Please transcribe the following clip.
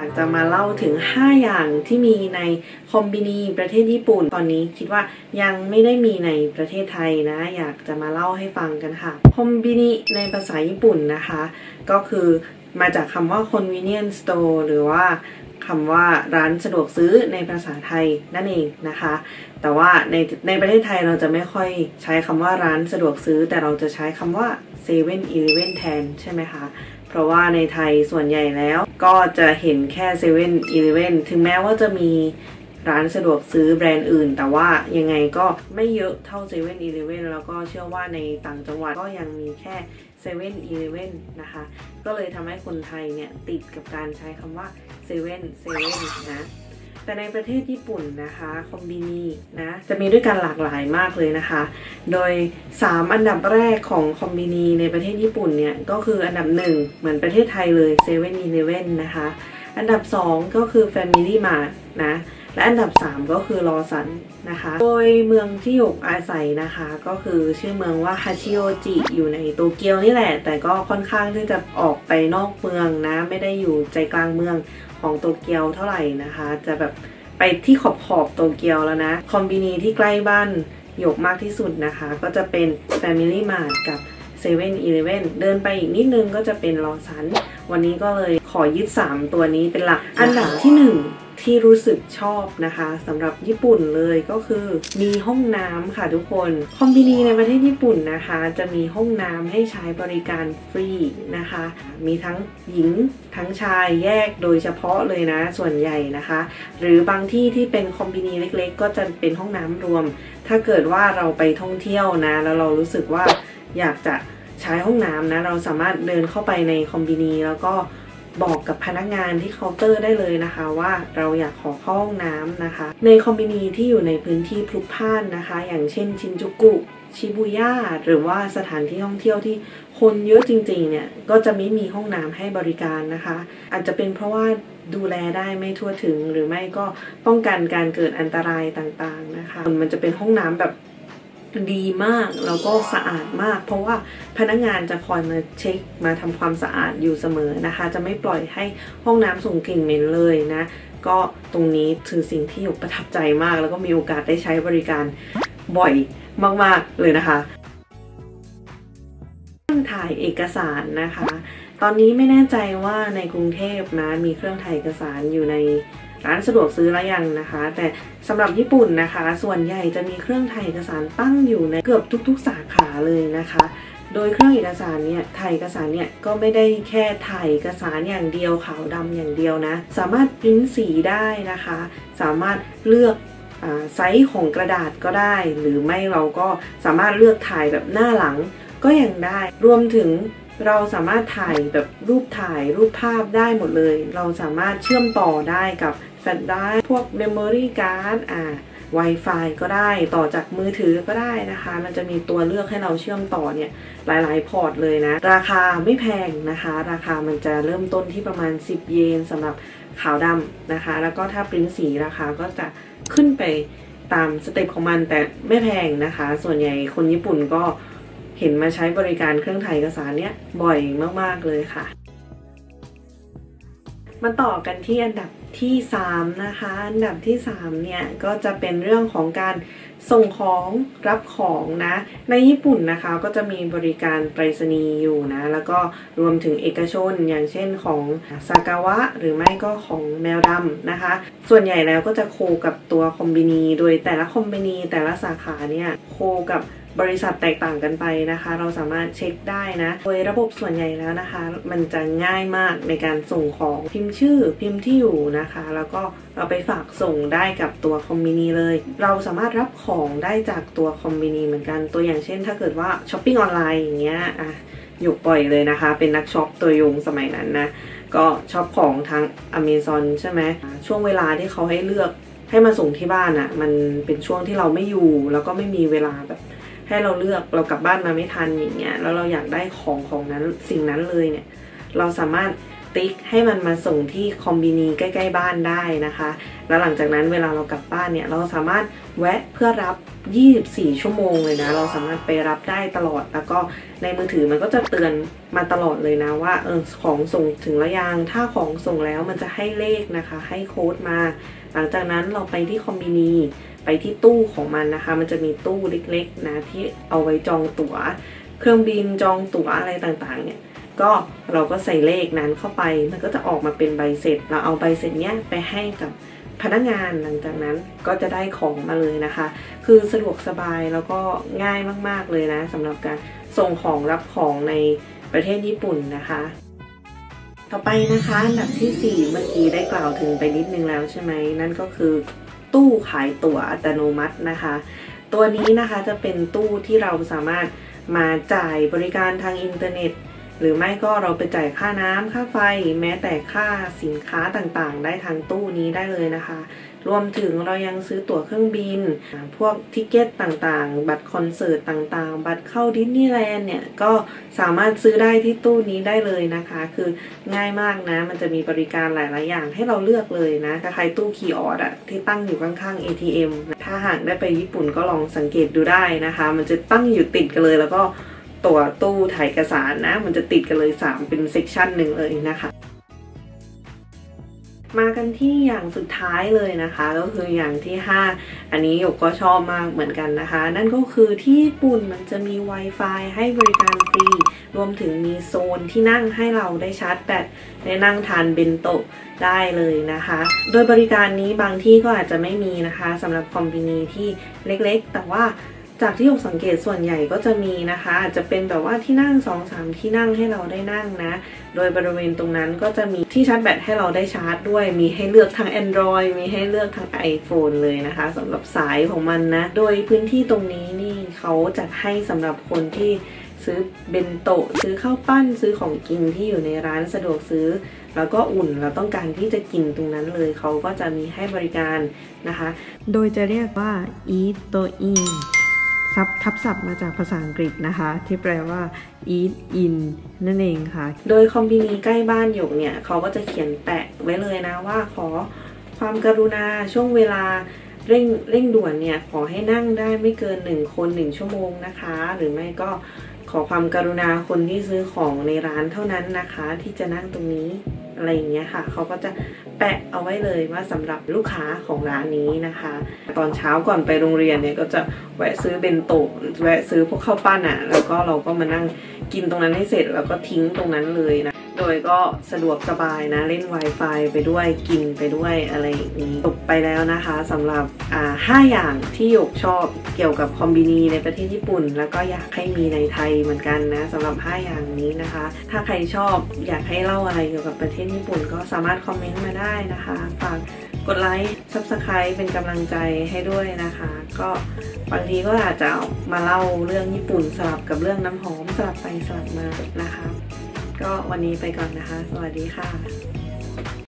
ากจะมาเล่าถึง5อย่างที่มีในคอมบินีประเทศญี่ปุ่นตอนนี้คิดว่ายังไม่ได้มีในประเทศไทยนะอยากจะมาเล่าให้ฟังกันค่ะคอมบินีในภาษาญี่ปุ่นนะคะก็คือมาจากคำว่า convenience store หรือว่าคำว่าร้านสะดวกซื้อในภาษาไทยนั่นเองนะคะแต่ว่าในประเทศไทยเราจะไม่ค่อยใช้คำว่าร้านสะดวกซื้อแต่เราจะใช้คำว่า 7-Eleven แทนใช่ไหมคะเพราะว่าในไทยส่วนใหญ่แล้วก็จะเห็นแค่ 7-Eleven ถึงแม้ว่าจะมีร้านสะดวกซื้อแบรนด์อื่นแต่ว่ายังไงก็ไม่เยอะเท่า 7-Eleven แล้วก็เชื่อว่าในต่างจังหวัดก็ยังมีแค่ 7-Eleven นะคะก็เลยทำให้คนไทยเนี่ยติดกับการใช้คำว่า7-Eleven นะแต่ในประเทศญี่ปุ่นนะคะคอมบินีนะจะมีด้วยกันหลากหลายมากเลยนะคะโดย3อันดับแรกของคอมบินีในประเทศญี่ปุ่นเนี่ยก็คืออันดับ1เหมือนประเทศไทยเลย 7-Eleven นะคะอันดับ2ก็คือ Family Mart นะและอันดับ3ก็คือลอสันนะคะโดยเมืองที่หยกอาศัยนะคะก็คือชื่อเมืองว่าฮาชิโอจิอยู่ในโตเกียวนี่แหละแต่ก็ค่อนข้างที่จะออกไปนอกเมืองนะไม่ได้อยู่ใจกลางเมืองของโตเกียวเท่าไหร่นะคะจะแบบไปที่ขอบโตเกียวแล้วนะคอมบินีที่ใกล้บ้านหยกมากที่สุดนะคะก็จะเป็น Family Mart กับ 7-Eleven เดินไปอีกนิดนึงก็จะเป็นลอสันวันนี้ก็เลยขอยึด3ตัวนี้เป็นหลักอันดับที่1ที่รู้สึกชอบนะคะสำหรับญี่ปุ่นเลยก็คือมีห้องน้ำค่ะทุกคนคอมบินีในประเทศญี่ปุ่นนะคะจะมีห้องน้ำให้ใช้บริการฟรีนะคะมีทั้งหญิงทั้งชายแยกโดยเฉพาะเลยนะส่วนใหญ่นะคะหรือบางที่ที่เป็นคอมบินีเล็กๆก็จะเป็นห้องน้ำรวมถ้าเกิดว่าเราไปท่องเที่ยวนะแล้วเรารู้สึกว่าอยากจะใช้ห้องน้ำนะเราสามารถเดินเข้าไปในคอมบินีแล้วก็บอกกับพนักงานที่เคาน์เตอร์ได้เลยนะคะว่าเราอยากขอเข้าห้องน้ำนะคะในคอมบินีที่อยู่ในพื้นที่พลุกพล่านนะคะอย่างเช่นชินจูกุชิบุย่าหรือว่าสถานที่ท่องเที่ยวที่คนเยอะจริงๆเนี่ยก็จะไม่มีห้องน้ำให้บริการนะคะอาจจะเป็นเพราะว่าดูแลได้ไม่ทั่วถึงหรือไม่ก็ป้องกันการเกิดอันตรายต่างๆนะคะมันจะเป็นห้องน้ำแบบดีมากแล้วก็สะอาดมากเพราะว่าพนักงานจะคอยมาเช็คมาทำความสะอาดอยู่เสมอนะคะจะไม่ปล่อยให้ห้องน้ำส่งกลิ่นเหม็นเลยนะก็ตรงนี้คือสิ่งที่หยกประทับใจมากแล้วก็มีโอกาสได้ใช้บริการบ่อยมากๆเลยนะคะเครื่องถ่ายเอกสารนะคะตอนนี้ไม่แน่ใจว่าในกรุงเทพนะมีเครื่องถ่ายเอกสารอยู่ในร้านสะดวกซื้อแล้วยังนะคะแต่สำหรับญี่ปุ่นนะคะส่วนใหญ่จะมีเครื่องถ่ายเอกสารตั้งอยู่ในเกือบทุกๆสาขาเลยนะคะโดยเครื่องเอกสารเนี่ยถ่ายเอกสารเนี่ยก็ไม่ได้แค่ถ่ายเอกสารอย่างเดียวขาวดำอย่างเดียวนะสามารถพิมพ์สีได้นะคะสามารถเลือกไซส์ของกระดาษก็ได้หรือไม่เราก็สามารถเลือกถ่ายแบบหน้าหลังก็ยังได้รวมถึงเราสามารถถ่ายแบบรูปภาพได้หมดเลยเราสามารถเชื่อมต่อได้กับแฟลชไดรฟ์พวก Memory Card Wi-Fi ก็ได้ต่อจากมือถือก็ได้นะคะมันจะมีตัวเลือกให้เราเชื่อมต่อเนี่ยหลายๆพอร์ตเลยนะราคาไม่แพงนะคะราคามันจะเริ่มต้นที่ประมาณ10 เยนสำหรับขาวดำนะคะแล้วก็ถ้าปริ้นสีราคาก็จะขึ้นไปตามสเต็ปของมันแต่ไม่แพงนะคะส่วนใหญ่คนญี่ปุ่นก็เห็นมาใช้บริการเครื่องถ่ายเอกสารเนี่ยบ่อยมากๆเลยค่ะมาต่อกันที่อันดับที่3นะคะอันดับที่3เนี่ยก็จะเป็นเรื่องของการส่งของรับของนะในญี่ปุ่นนะคะก็จะมีบริการไปรษณีย์อยู่นะแล้วก็รวมถึงเอกชนอย่างเช่นของซากาวะหรือไม่ก็ของแมวดำนะคะส่วนใหญ่แล้วก็จะโคกับตัวคอมบินีโดยแต่ละคอมบินีแต่ละสาขาเนี่ยโคกับบริษัทแตกต่างกันไปนะคะเราสามารถเช็คได้นะโดยระบบส่วนใหญ่แล้วนะคะมันจะง่ายมากในการส่งของพิมพ์ชื่อพิมพ์ที่อยู่นะคะแล้วก็เราไปฝากส่งได้กับตัวคอมบินีเลยเราสามารถรับของได้จากตัวคอมบินีเหมือนกันตัวอย่างเช่นถ้าเกิดว่าช้อปปิ้งออนไลน์อย่างเงี้ยหยกบ่อยเลยนะคะเป็นนักช็อปตัวยงสมัยนั้นนะก็ช็อปของทาง Amazon ใช่ไหมช่วงเวลาที่เขาให้เลือกให้มาส่งที่บ้านมันเป็นช่วงที่เราไม่อยู่แล้วก็ไม่มีเวลาแบบให้เราเลือกเรากลับบ้านมาไม่ทันอย่างเงี้ยแล้วเราอยากได้ของนั้นสิ่งนั้นเลยเนี่ยเราสามารถติ๊กให้มันมาส่งที่คอมบินีใกล้ๆบ้านได้นะคะแล้วหลังจากนั้นเวลาเรากลับบ้านเนี่ยเราสามารถแวะเพื่อรับ24 ชั่วโมงเลยนะเราสามารถไปรับได้ตลอดแล้วก็ในมือถือมันก็จะเตือนมาตลอดเลยนะว่าของส่งถึงแล้วยังถ้าของส่งแล้วมันจะให้เลขนะคะให้โค้ดมาหลังจากนั้นเราไปที่คอมบินีไปที่ตู้ของมันนะคะมันจะมีตู้เล็กๆนะที่เอาไว้จองตั๋วเครื่องบินจองตั๋วอะไรต่างๆเนี่ยก็เราก็ใส่เลขนั้นเข้าไปมันก็จะออกมาเป็นใบเสร็จเราเอาใบเสร็จเนี้ยไปให้กับพนักงานหลังจากนั้นก็จะได้ของมาเลยนะคะคือสะดวกสบายแล้วก็ง่ายมากๆเลยนะสำหรับการส่งของรับของในประเทศญี่ปุ่นนะคะต่อไปนะคะอันดับที่4เมื่อกี้ได้กล่าวถึงไปนิดนึงแล้วใช่ไหมนั่นก็คือตู้ขายตั๋วอัตโนมัตินะคะตัวนี้นะคะจะเป็นตู้ที่เราสามารถมาจ่ายบริการทางอินเทอร์เน็ตหรือไม่ก็เราไปจ่ายค่าน้ำค่าไฟแม้แต่ค่าสินค้าต่างๆได้ทางตู้นี้ได้เลยนะคะรวมถึงเรายังซื้อตั๋วเครื่องบินพวกทิเก็ตต่างๆบัตรคอนเสิร์ตต่างๆบัตรเข้าดิสนีย์แลนด์เนี่ยก็สามารถซื้อได้ที่ตู้นี้ได้เลยนะคะคือง่ายมากนะมันจะมีบริการหลายๆอย่างให้เราเลือกเลยนะคล้ายๆตู้คีย์ออสอะที่ตั้งอยู่ข้างๆ ATM ถ้าหากได้ไปญี่ปุ่นก็ลองสังเกตดูได้นะคะมันจะตั้งอยู่ติดกันเลยแล้วก็ตัวตู้ถ่ายเอกสารนะมันจะติดกันเลย3เป็นเซกชันหนึ่งเลยนะคะมากันที่อย่างสุดท้ายเลยนะคะก็คืออย่างที่5อันนี้หยกก็ชอบมากเหมือนกันนะคะนั่นก็คือที่ญี่ปุ่นมันจะมี Wi-Fi ให้บริการฟรีรวมถึงมีโซนที่นั่งให้เราได้ชาร์จแบตได้นั่งทานเบนโตะได้เลยนะคะโดยบริการนี้บางที่ก็อาจจะไม่มีนะคะสำหรับคอมบินีที่เล็กๆแต่ว่าจากที่หยกสังเกตส่วนใหญ่ก็จะมีนะคะอาจจะเป็นแบบว่าที่นั่ง 2-3 ที่นั่งให้เราได้นั่งนะโดยบริเวณตรงนั้นก็จะมีที่ชาร์จแบตให้เราได้ชาร์จด้วยมีให้เลือกทั้ง Android มีให้เลือกทั้ง iPhone เลยนะคะสำหรับสายของมันนะโดยพื้นที่ตรงนี้นี่เขาจัดให้สำหรับคนที่ซื้อเบนโตะซื้อข้าวปั้นซื้อของกินที่อยู่ในร้านสะดวกซื้อแล้วก็อุ่นเราต้องการที่จะกินตรงนั้นเลยเขาก็จะมีให้บริการนะคะโดยจะเรียกว่า Eat to Inทับศัพท์มาจากภาษาอังกฤษนะคะที่แปลว่า eat in นั่นเองค่ะโดยคอมบินีใกล้บ้านหยกเนี่ยเขาก็จะเขียนแปะไว้เลยนะว่าขอความกรุณาช่วงเวลาเร่งด่วนเนี่ยขอให้นั่งได้ไม่เกิน1 คน1 ชั่วโมงนะคะหรือไม่ก็ขอความกรุณาคนที่ซื้อของในร้านเท่านั้นนะคะที่จะนั่งตรงนี้อะไรอย่างเงี้ยค่ะเขาก็จะแปะเอาไว้เลยว่าสำหรับลูกค้าของร้านนี้นะคะตอนเช้าก่อนไปโรงเรียนเนี่ยก็จะแวะซื้อเบนโตะแวะซื้อพวกข้าวปั้นอ่ะแล้วก็เราก็มานั่งกินตรงนั้นให้เสร็จแล้วก็ทิ้งตรงนั้นเลยนะโดยก็สะดวกสบายนะเล่น Wi-Fi ไปด้วยกินไปด้วยอะไรอย่างนี้จบไปแล้วนะคะสำหรับ5 อย่างที่หยกชอบเกี่ยวกับคอมบินีในประเทศญี่ปุ่นแล้วก็อยากให้มีในไทยเหมือนกันนะสำหรับ5 อย่างนี้นะคะถ้าใครชอบอยากให้เล่าอะไรเกี่ยวกับประเทศญี่ปุ่นก็สามารถคอมเมนต์มาได้นะคะฝากกดไลค์ Subscribe เป็นกำลังใจให้ด้วยนะคะก็บางทีก็อาจจะมาเล่าเรื่องญี่ปุ่นสลับกับเรื่องน้ำหอมสลับไปสลับมานะคะก็วันนี้ไปก่อนนะคะสวัสดีค่ะ